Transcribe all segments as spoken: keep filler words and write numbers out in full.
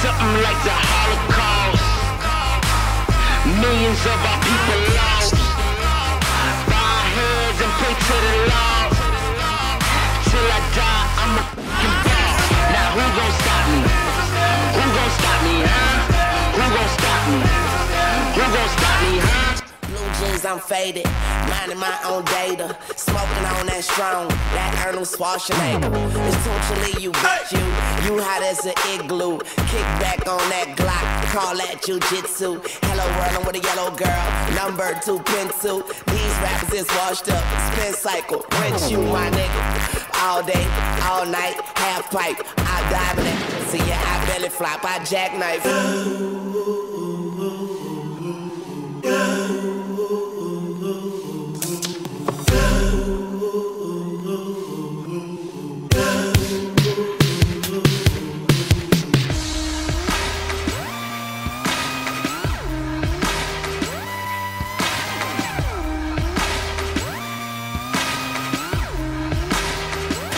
something like the Holocaust. Millions of our people lost. Bow our heads and pray to the Lord. Till I die, I'm a fucking boss. Now who gon' stop me? Who gon' stop me, huh? Who gon' stop me? Who gon' stop me, huh? Blue jeans, I'm faded, minding my own data, smoking on that strong, that Arnold Schwarzenegger. It's totally you, bitch, you, you hot as an igloo. Kick back on that Glock, call that jujitsu. Hello world, I'm with a yellow girl, number two pencil. These rappers is washed up, spin cycle, rinse you, my nigga. All day, all night, half pipe, I dive in it. See ya, I belly flop, I jackknife.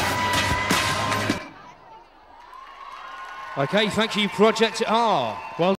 Okay, thank you, Project R. Well